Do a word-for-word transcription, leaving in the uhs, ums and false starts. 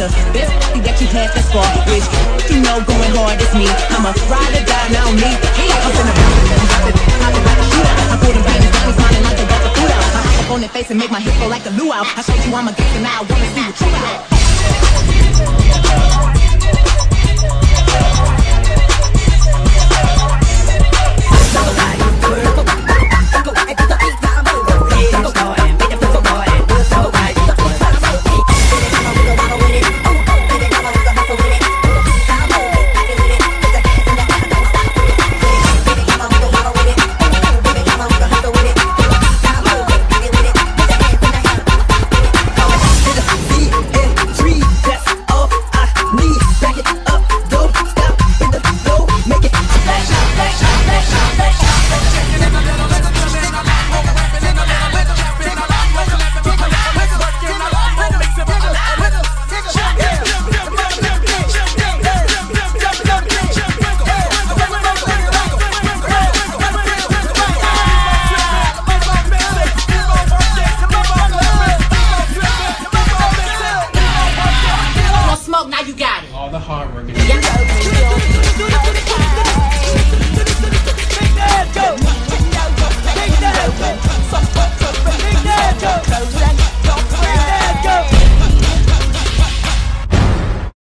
the best that you had thus far. Which you know going hard is me. I'm a ride or die, now me. I'm finna bounce it, drop it, pop it like a shootout. I pull them bands down, smiling like they brought the food out. I hop up on their face and make my hips go like a luau. I showed you I'm a gangster, now I wanna see what you out.